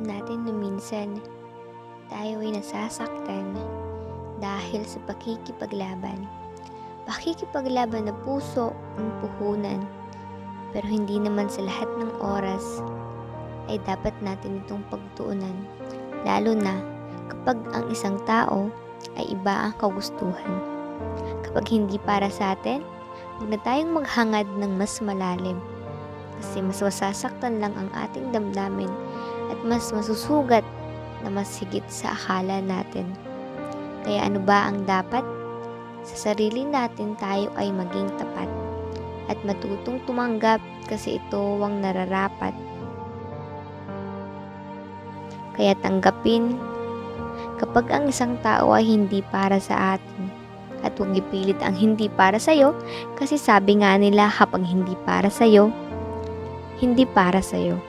natin na minsan tayo ay nasasaktan dahil sa pakikipaglaban. Pakikipaglaban na puso ang puhunan, pero hindi naman sa lahat ng oras ay dapat natin itong pagtuunan, lalo na kapag ang isang tao ay iba ang kagustuhan. Kapag hindi para sa atin, huwag na tayong maghangad ng mas malalim, kasi mas masasaktan lang ang ating damdamin at mas masusugat na mas higit sa akala natin. Kaya ano ba ang dapat? Sa sarili natin tayo ay maging tapat at matutong tumanggap, kasi ito ang nararapat. Kaya tanggapin kapag ang isang tao ay hindi para sa atin, at huwag ipilit ang hindi para sa'yo, kasi sabi nga nila kapag hindi para sa'yo, hindi para sa'yo.